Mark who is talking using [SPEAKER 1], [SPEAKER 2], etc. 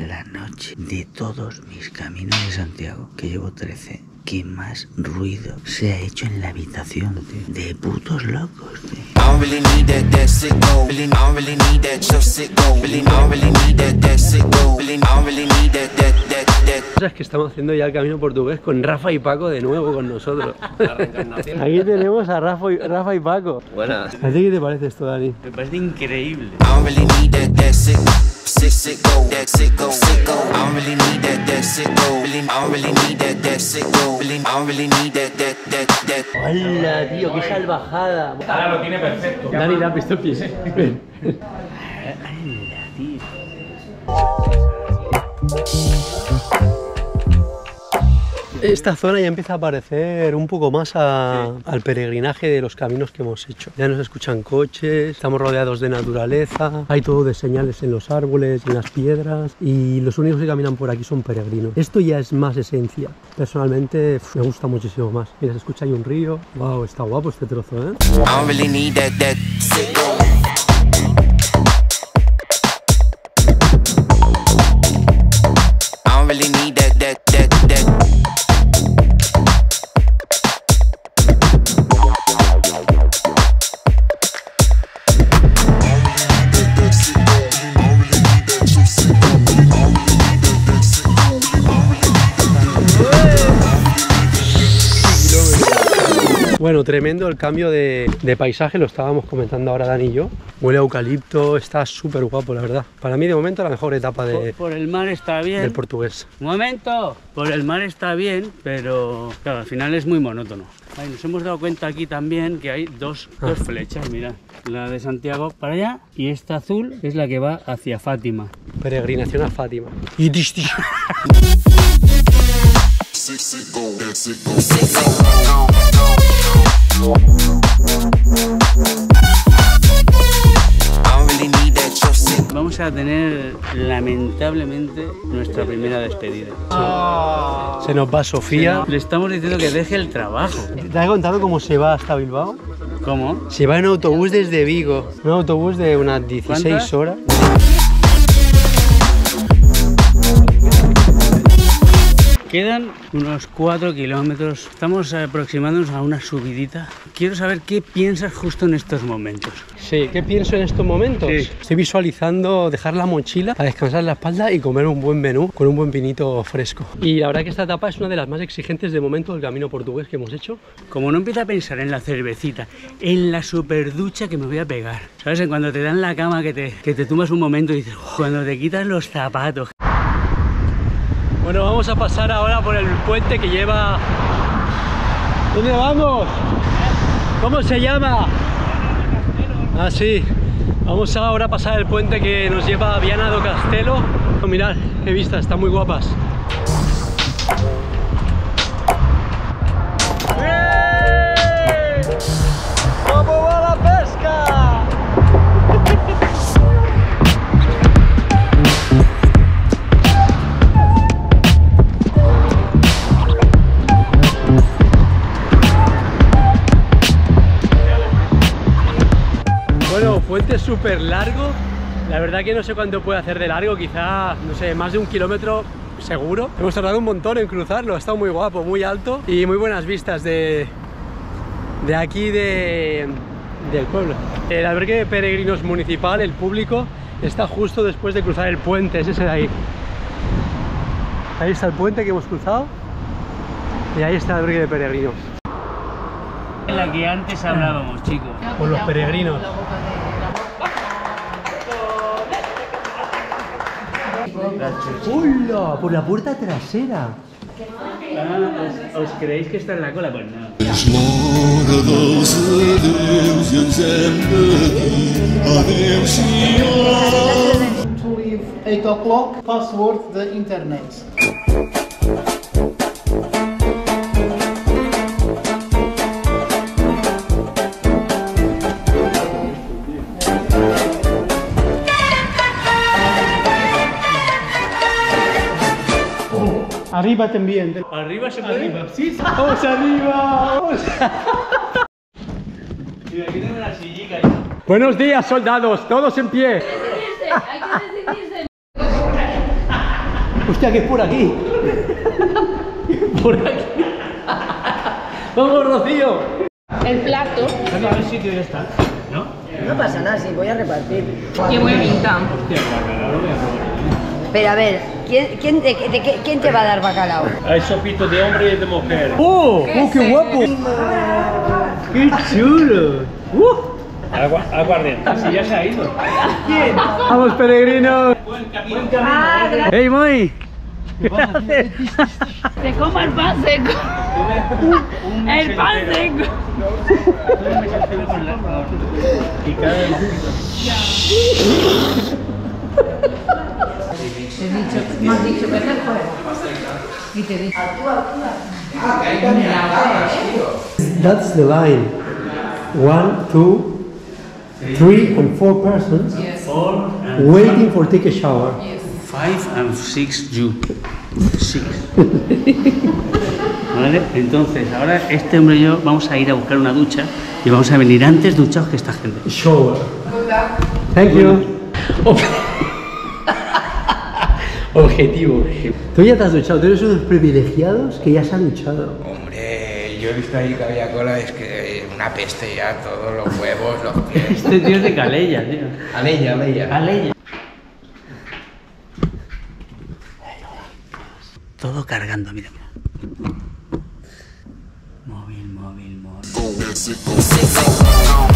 [SPEAKER 1] la noche de todos mis caminos de Santiago, que llevo 13, que más ruido se ha hecho en la habitación, tío. De putos locos, tío.
[SPEAKER 2] Es que estamos haciendo ya el camino portugués con Rafa y Paco de nuevo con nosotros. Aquí tenemos a Rafa y Paco.
[SPEAKER 3] Buenas.
[SPEAKER 2] ¿A ti qué te parece esto, Dani?
[SPEAKER 3] Me parece increíble.
[SPEAKER 2] ¡Hola, tío! ¡Qué salvajada!
[SPEAKER 4] Ahora lo tiene perfecto.
[SPEAKER 2] Dani, ¿le has visto el pie?
[SPEAKER 1] ¡Hala, tío!
[SPEAKER 2] Esta zona ya empieza a parecer un poco más al peregrinaje de los caminos que hemos hecho. Ya nos escuchan coches, estamos rodeados de naturaleza, hay todo de señales en los árboles, en las piedras, y los únicos que caminan por aquí son peregrinos. Esto ya es más esencia. Personalmente me gusta muchísimo más. Mira, se escucha ahí un río. Wow, está guapo este trozo, ¿eh? Bueno, tremendo el cambio de paisaje, lo estábamos comentando ahora Dani y yo. Huele a eucalipto, está súper guapo, la verdad. Para mí, de momento, la mejor etapa
[SPEAKER 3] Por el mar está bien.
[SPEAKER 2] del portugués.
[SPEAKER 3] Un momento. Por el mar está bien, pero claro, al final es muy monótono. Ay, nos hemos dado cuenta aquí también que hay dos flechas, mira. La de Santiago para allá y esta azul es la que va hacia Fátima.
[SPEAKER 2] Peregrinación a Fátima.
[SPEAKER 3] Vamos a tener lamentablemente nuestra primera despedida.
[SPEAKER 2] Se nos va Sofía.
[SPEAKER 3] Le estamos diciendo que deje el trabajo.
[SPEAKER 2] ¿Te has contado cómo se va hasta Bilbao?
[SPEAKER 3] ¿Cómo?
[SPEAKER 2] Se va en autobús desde Vigo. Un autobús de unas 16 horas.
[SPEAKER 3] Quedan unos 4 kilómetros. Estamos aproximándonos a una subidita. Quiero saber qué piensas justo en estos momentos.
[SPEAKER 2] Sí, ¿qué pienso en estos momentos?
[SPEAKER 3] Sí.
[SPEAKER 2] Estoy visualizando dejar la mochila a descansar la espalda y comer un buen menú con un buen vinito fresco. Y la verdad que esta etapa es una de las más exigentes de momento del camino portugués que hemos hecho.
[SPEAKER 3] Como no empiezo a pensar en la cervecita, en la super ducha que me voy a pegar. ¿Sabes? En cuando te dan la cama que te tumbas un momento y dices, cuando te quitas los zapatos.
[SPEAKER 2] Bueno, vamos a pasar ahora por el puente que lleva... ¿Dónde vamos? ¿Cómo se llama? Ah, sí. Vamos ahora a pasar el puente que nos lleva a Viana do Castelo. Mirad, qué vistas, están muy guapas. ¡Bien! ¿Cómo va la pesca? Bueno, puente súper largo. La verdad que no sé cuánto puede hacer de largo, quizá, no sé, más de 1 kilómetro seguro. Hemos tardado un montón en cruzarlo, ha estado muy guapo, muy alto y muy buenas vistas de aquí del pueblo. El albergue de peregrinos municipal, el público, está justo después de cruzar el puente, es ese de ahí. Ahí está el puente que hemos cruzado y ahí está el albergue de peregrinos.
[SPEAKER 3] En la que antes hablábamos, chicos.
[SPEAKER 2] Con los peregrinos. ¡Hola! Por la puerta trasera.
[SPEAKER 3] ¿Os creéis que está en la cola? Pues no.
[SPEAKER 5] 8 o'clock, password the internet. Arriba también.
[SPEAKER 3] ¿Arriba se puede?
[SPEAKER 5] Arriba, sí.
[SPEAKER 2] ¡Vamos arriba! ¡Vamos!
[SPEAKER 3] Y aquí tengo una sillica.
[SPEAKER 2] Buenos días, soldados, todos en pie.
[SPEAKER 6] Hay que decidirse.
[SPEAKER 2] Hostia, que es por aquí. Por aquí. Vamos, Rocío.
[SPEAKER 4] El plato.
[SPEAKER 3] A ver sitio ya está, ¿no?
[SPEAKER 6] No pasa nada, sí, voy a repartir.
[SPEAKER 4] Qué buena pinta.
[SPEAKER 3] Hostia, el bacalao lo voy a probar.
[SPEAKER 6] Pero a ver, ¿quién te va a dar bacalao?
[SPEAKER 3] Hay sopito de hombre y de mujer.
[SPEAKER 2] ¡Oh! ¡Oh, qué guapo! ¡Qué chulo!
[SPEAKER 3] Aguardiente. Si ya se ha ido.
[SPEAKER 2] ¡Vamos, peregrinos!
[SPEAKER 3] Buen camino.
[SPEAKER 2] ¡Ey, Moi!
[SPEAKER 4] Se coma el pan seco. El pan seco.
[SPEAKER 3] Y cada vez
[SPEAKER 4] Me has dicho que te fuera. Y te dije.
[SPEAKER 2] That's the line. 1, 2, 3 and 4 persons waiting for take a shower.
[SPEAKER 3] 5 and 6 you. 6. ¿Vale? Entonces, ahora este hombre y yo vamos a ir a buscar una ducha y vamos a venir antes duchados que esta gente.
[SPEAKER 2] Shower. Thank you. Objetivo. Tú ya te has duchado, tú eres uno de los privilegiados que ya se han duchado.
[SPEAKER 7] Hombre, yo he visto ahí que había cola, es que una peste ya, todos los huevos, los pies.
[SPEAKER 3] Este tío es de Calella, tío.
[SPEAKER 7] Aleya.
[SPEAKER 3] Calella.
[SPEAKER 1] Todo cargando, mira.
[SPEAKER 3] Móvil.